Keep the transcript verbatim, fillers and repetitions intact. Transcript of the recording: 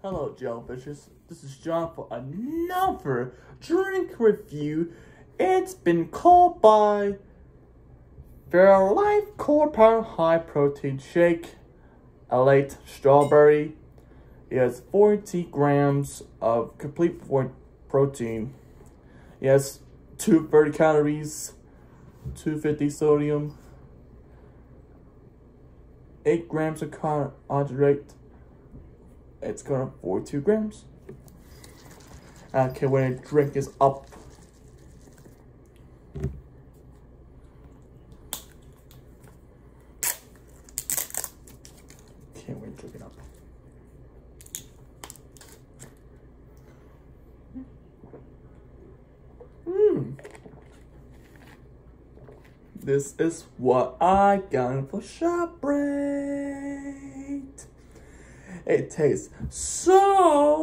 Hello, jellyfishes. This is John for another drink review. It's been called by rlife Core Power High Protein Shake, Elite Strawberry. It has forty grams of complete protein. It has two hundred thirty calories, two hundred fifty sodium, eight grams of carbohydrate. It's gonna forty-two grams. Okay, when the drink is up. Can't wait to drink it up. Mmm. This is what I got for ShopRite. It tastes so